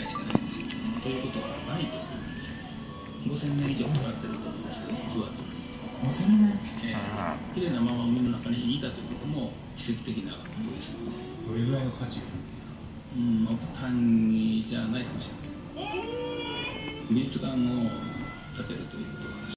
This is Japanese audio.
いしかないんですよ。ということはないと思うんですよ。5000年以上かかってると思うんですけど、実は 5000年。 綺麗なまま海の中にいたということも奇跡的なことですので。 どれぐらいの価値があるんですか？ 億単位じゃないかもしれません。美術館を建てるということが